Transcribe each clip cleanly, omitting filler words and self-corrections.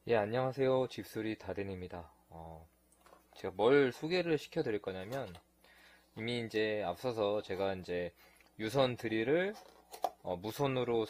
예, 안녕하세요. 집수리 다den입니다. 제가 뭘 소개를 시켜드릴 거냐면, 이미 이제 앞서서 제가 이제 유선 드릴을 무선으로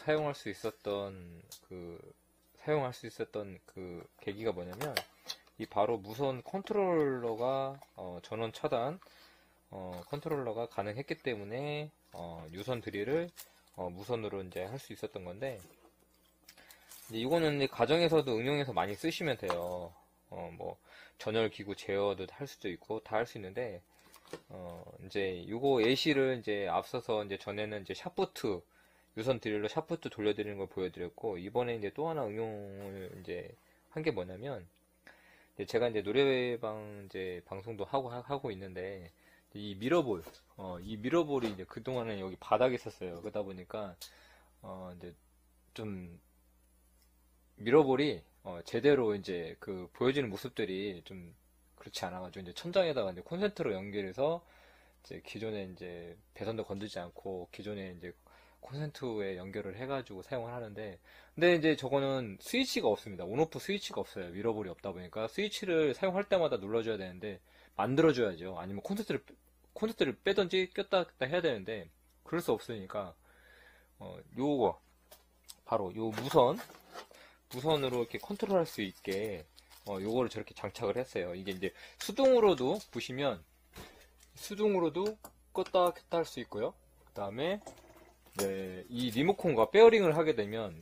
사용할 수 있었던 그 계기가 뭐냐면, 이 바로 무선 컨트롤러가, 전원 차단, 컨트롤러가 가능했기 때문에, 유선 드릴을 무선으로 이제 할 수 있었던 건데, 이제 이거는 이제 가정에서도 응용해서 많이 쓰시면 돼요. 뭐, 전열기구 제어도 할 수도 있고, 다 할 수 있는데, 이제 요거 예시를 이제 앞서서 이제 전에는 이제 샤프트, 유선 드릴로 샤프트 돌려드리는 걸 보여드렸고, 이번에 이제 또 하나 응용을 이제 한 게 뭐냐면, 이제 제가 이제 노래방 이제 방송도 하고 있는데, 이 미러볼이 이제 그동안은 여기 바닥에 있었어요. 그러다 보니까, 이제 좀 미러볼이 제대로 이제 그 보여지는 모습들이 좀 그렇지 않아가지고 이제 천장에다가 이제 콘센트로 연결해서 이제 기존에 이제 배선도 건들지 않고 기존에 이제 콘센트에 연결을 해가지고 사용을 하는데, 근데 이제 저거는 스위치가 없습니다. 온오프 스위치가 없어요. 미러볼이 없다 보니까 스위치를 사용할 때마다 눌러줘야 되는데 만들어줘야죠. 아니면 콘센트를 빼든지 꼈다 해야 되는데 그럴 수 없으니까 요거 바로 요 무선으로 이렇게 컨트롤할 수 있게 요거를 저렇게 장착을 했어요. 이게 이제 수동으로도 보시면 수동으로도 껐다 켰다 할 수 있고요. 그 다음에 네, 이 리모컨과 페어링을 하게 되면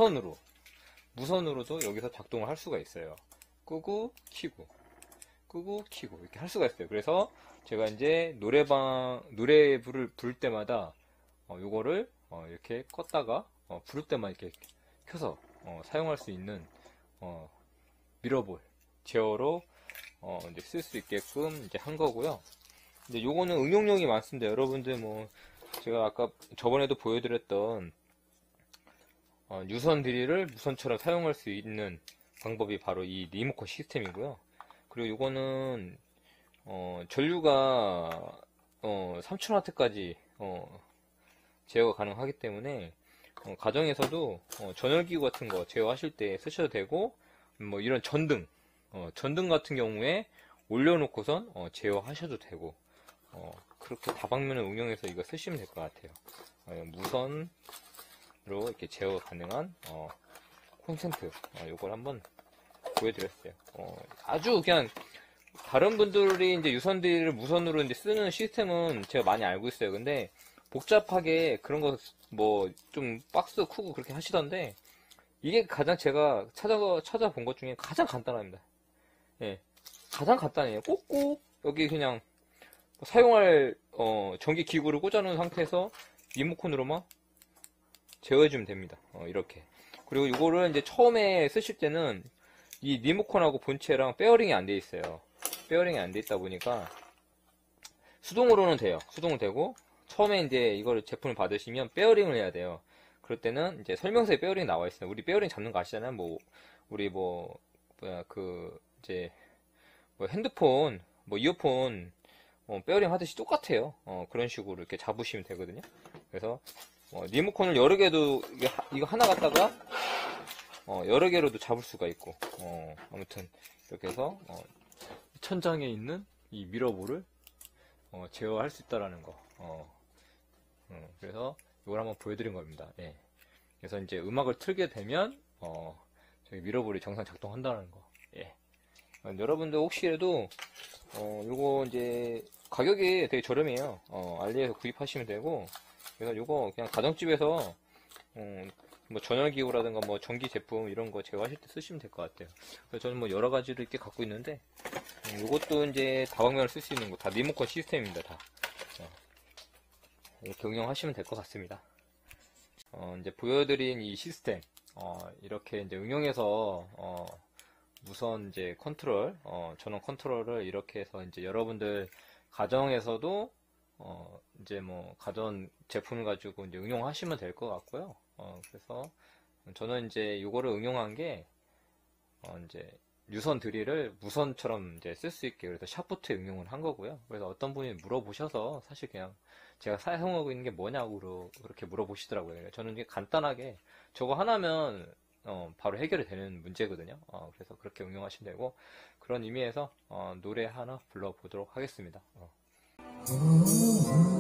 무선으로도 여기서 작동을 할 수가 있어요. 끄고 키고 끄고 키고 이렇게 할 수가 있어요. 그래서 제가 이제 노래를 부를 때마다 요거를 이렇게 껐다가 부를 때만 이렇게 켜서 사용할 수 있는 미러볼 제어로 이제 쓸 수 있게끔 이제 한 거고요. 근데 요거는 응용력이 많습니다. 여러분들 뭐 제가 아까 저번에도 보여드렸던 유선 드릴을 무선처럼 사용할 수 있는 방법이 바로 이 리모컨 시스템이고요. 그리고 요거는 전류가 3000W까지 제어가 가능하기 때문에 가정에서도 전열기구 같은 거 제어하실 때 쓰셔도 되고, 뭐 이런 전등 같은 경우에 올려놓고선 제어하셔도 되고, 그렇게 다방면을 응용해서 이거 쓰시면 될 것 같아요. 무선으로 이렇게 제어 가능한 콘센트, 요걸 한번 보여드렸어요. 아주 그냥 다른 분들이 이제 유선들을 무선으로 이제 쓰는 시스템은 제가 많이 알고 있어요. 근데 복잡하게 그런 거 뭐 좀 박스 크고 그렇게 하시던데, 이게 가장 제가 찾아본 것 중에 가장 간단합니다. 예, 가장 간단해요. 꽂고 여기 그냥 사용할 전기 기구를 꽂아놓은 상태에서 리모컨으로만 제어해주면 됩니다. 이렇게. 그리고 이거를 이제 처음에 쓰실 때는 이 리모컨하고 본체랑 페어링이 안 돼 있어요. 페어링이 안 돼 있다 보니까 수동으로는 돼요. 수동은 되고, 처음에 이제 이걸 제품을 받으시면 페어링을 해야 돼요. 그럴 때는 이제 설명서에 페어링이 나와 있어요. 우리 페어링 잡는 거 아시잖아요. 뭐 우리 이제 뭐 핸드폰, 뭐 이어폰 페어링 하듯이 똑같아요. 그런 식으로 이렇게 잡으시면 되거든요. 그래서 리모컨을 여러 개도 이거 하나 갖다가 여러 개로도 잡을 수가 있고, 아무튼 이렇게 해서 천장에 있는 이 미러볼을 제어할 수 있다라는 거. 그래서 이걸 한번 보여드린 겁니다. 예. 그래서 이제 음악을 틀게 되면 저기 미러볼이 정상 작동한다는 거. 예. 여러분들 혹시라도 요거 이제 가격이 되게 저렴해요. 알리에서 구입하시면 되고, 그래서 요거 그냥 가정집에서 뭐 전열기구라든가 뭐 전기 제품 이런 거 제어하실 때 쓰시면 될 것 같아요. 그래서 저는 뭐 여러 가지를 이렇게 갖고 있는데, 요것도 이제 다방면을 쓸 수 있는 거 다 리모컨 시스템입니다. 다. 이렇게 응용하시면 될 것 같습니다. 이제 보여드린 이 시스템, 이렇게 이제 응용해서, 무선 이제 컨트롤, 전원 컨트롤을 이렇게 해서 이제 여러분들 가정에서도, 이제 뭐, 가전 제품을 가지고 이제 응용하시면 될 것 같고요. 그래서 저는 이제 이거를 응용한 게, 이제 유선 드릴을 무선처럼 이제 쓸 수 있게 그래서 샤프트에 응용을 한 거고요. 그래서 어떤 분이 물어보셔서 사실 그냥 제가 사용하고 있는 게 뭐냐고 그렇게 물어보시더라고요. 저는 이게 간단하게 저거 하나면 바로 해결이 되는 문제거든요. 그래서 그렇게 응용하시면 되고, 그런 의미에서 노래 하나 불러보도록 하겠습니다.